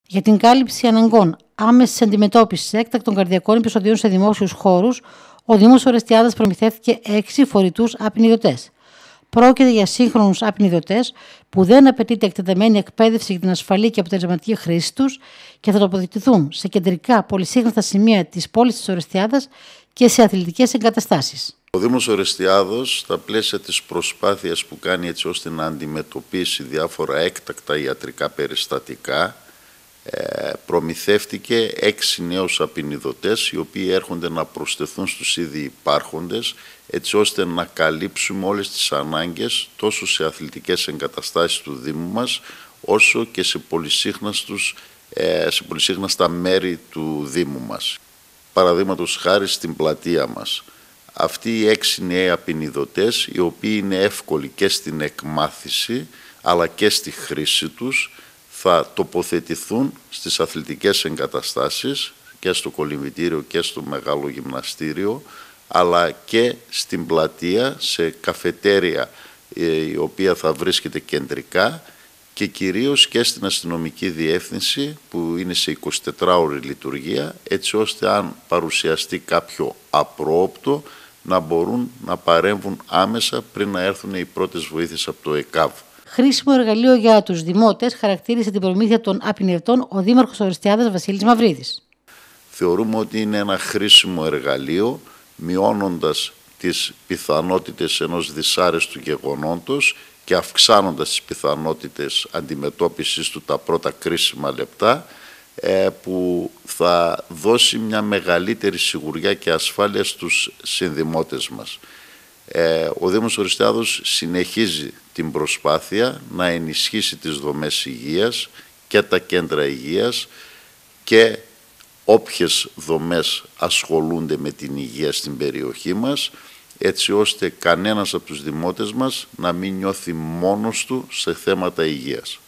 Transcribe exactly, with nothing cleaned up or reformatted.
Για την κάλυψη αναγκών άμεσης αντιμετώπισης έκτακτων καρδιακών επεισοδίων σε δημόσιους χώρους, ο Δήμος Ορεστιάδας προμηθεύτηκε έξι φορητούς απεινιδωτές. Πρόκειται για σύγχρονους απεινιδωτές που δεν απαιτείται εκτεταμένη εκπαίδευση για την ασφαλή και αποτελεσματική χρήση τους και θα τοποθετηθούν σε κεντρικά πολυσύχναστα σημεία της πόλης της Ορεστιάδας και σε αθλητικές εγκαταστάσεις. Ο Δήμος Ορεστιάδος, στα πλαίσια της προσπάθειας που κάνει έτσι ώστε να αντιμετωπίσει διάφορα έκτακτα ιατρικά περιστατικά, προμηθεύτηκε έξι νέους απεινιδωτές, οι οποίοι έρχονται να προσθεθούν στους ήδη υπάρχοντες, έτσι ώστε να καλύψουμε όλες τις ανάγκες τόσο σε αθλητικές εγκαταστάσεις του Δήμου μας, όσο και σε πολυσύχναστους, σε πολυσύχναστα μέρη του Δήμου μας. Παραδείγματος χάρη στην πλατεία μας. Αυτοί οι έξι νέοι απεινιδωτές, οι οποίοι είναι εύκολοι και στην εκμάθηση, αλλά και στη χρήση τους, θα τοποθετηθούν στις αθλητικές εγκαταστάσεις και στο κολυμβητήριο και στο μεγάλο γυμναστήριο, αλλά και στην πλατεία, σε καφετέρια η οποία θα βρίσκεται κεντρικά και κυρίως και στην αστυνομική διεύθυνση που είναι σε εικοσιτετράωρη λειτουργία, έτσι ώστε αν παρουσιαστεί κάποιο απρόοπτο να μπορούν να παρέμβουν άμεσα πριν να έρθουν οι πρώτες βοήθειες από το ΕΚΑΒ. Χρήσιμο εργαλείο για τους δημότες χαρακτήρισε την προμήθεια των απεινιδωτών ο Δήμαρχος Ορεστιάδας Βασίλης Μαυρίδης. Θεωρούμε ότι είναι ένα χρήσιμο εργαλείο, μειώνοντας τις πιθανότητες ενός δυσάρεστου γεγονότος και αυξάνοντας τις πιθανότητες αντιμετώπισης του τα πρώτα κρίσιμα λεπτά, που θα δώσει μια μεγαλύτερη σιγουριά και ασφάλεια στους συνδημότες μας. Ο Δήμος Ορεστιάδος συνεχίζει την προσπάθεια να ενισχύσει τις δομές υγείας και τα κέντρα υγείας και όποιες δομές ασχολούνται με την υγεία στην περιοχή μας, έτσι ώστε κανένας από τους δημότες μας να μην νιώθει μόνος του σε θέματα υγείας.